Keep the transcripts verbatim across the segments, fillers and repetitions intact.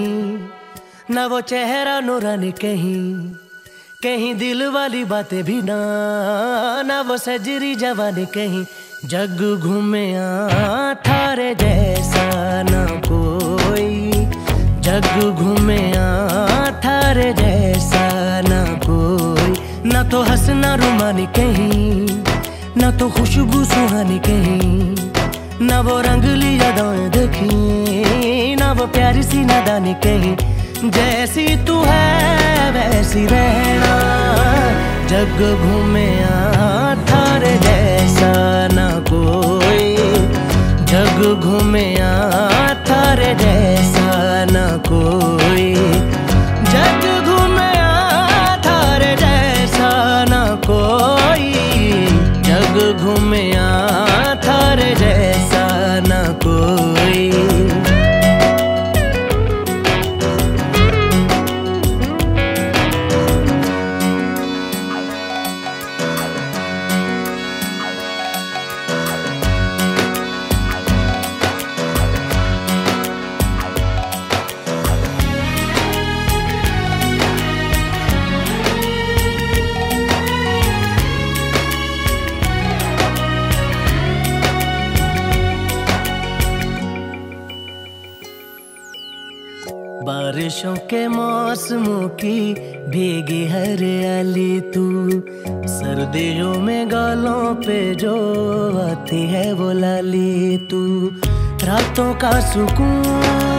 कहीं, ना वो चेहरा नूरानी कहीं, कहीं दिल वाली बातें भी ना, ना वो सजरी जवानी कहीं। जग घूमे थारे जैसा ना कोई, जग घूमे थारे जैसा ना कोई। ना तो हंसना रुमानी कहीं, ना तो खुशबू सुहानी कहीं, ना वो रंगली यादें देखी, ना वो प्यारी सी नादानी कहीं। जैसी तू है वैसी रहना, जग घूमे थारे जैसा ना कोई, जग घूमे थारे जैसा ना कोई, जग घूमे थारे जैसा ना कोई, जग घूमे थारे जैसा ना कोई। बारिशों के मौसमों की भीगी हरियाली तू, सर्दियों में गालों पे जो आती है वो लाली तू। रातों का सुकून,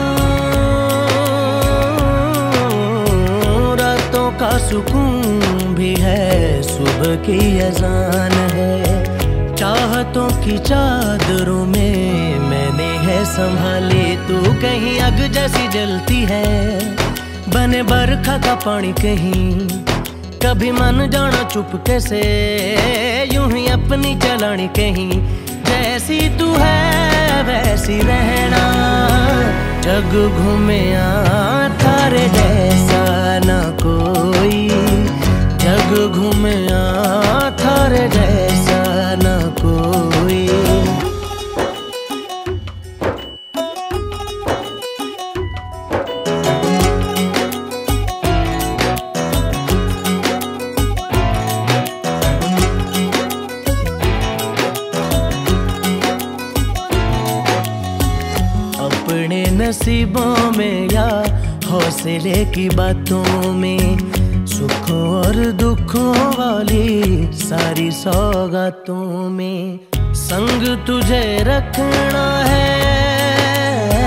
रातों का सुकून भी है, सुबह की अजान है। चाहतों की चादरों में मैंने है संभाली तू, कहीं आग जैसी जलती है, बने बरखा का पानी कहीं। कभी मन जाना चुपके से, यूं ही अपनी चलानी कहीं। जैसी तू है वैसी रहना, जग घूमे थारे जैसा ना कोई, जग घूमे थारे जैसा ना कोई। अपने नसीबों में या हौसले की बातों में, सुखों और दुखों वाली सारी सौगातों में संग तुझे रखना है,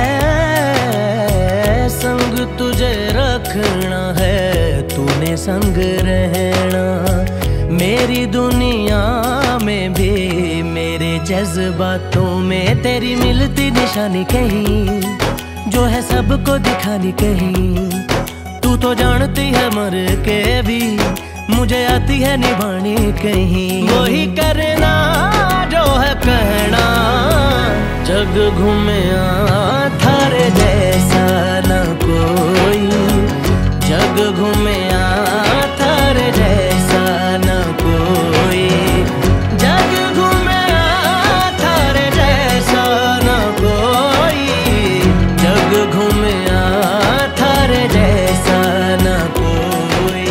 संग तुझे रखना है, तूने संग रहना। मेरी दुनिया में भी मेरे जज्बातों में तेरी मिलती निशानी कहीं, जो है सबको दिखानी कहीं। तू तो जानती है मर के भी मुझे आती है निभानी कहीं। वही करना जो है कहना, जग घूमे थारे जैसा ना कोई, जग घूमे थारे जैसा ना कोई, जग घूमे थारे जैसा ना कोई, जग घूमे थारे जैसा ना कोई।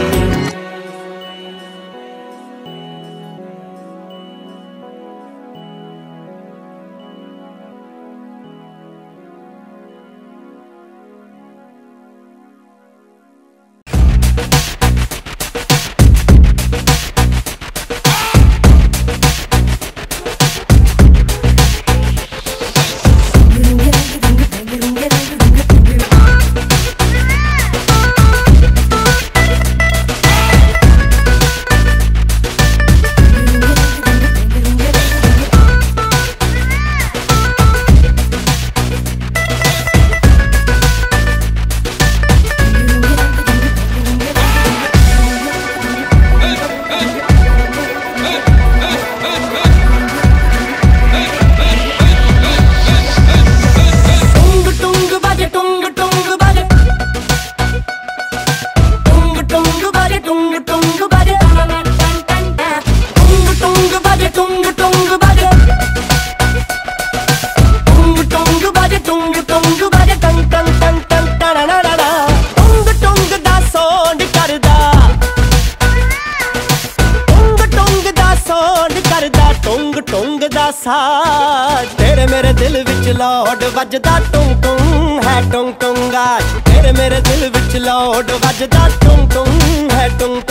साज। तेरे मेरे दिल विच लौड वजदा टुंग टुंग है टुंग टुंग आज। तेरे मेरे दिल विच लौड वजदा टुंग टुंग है टुंग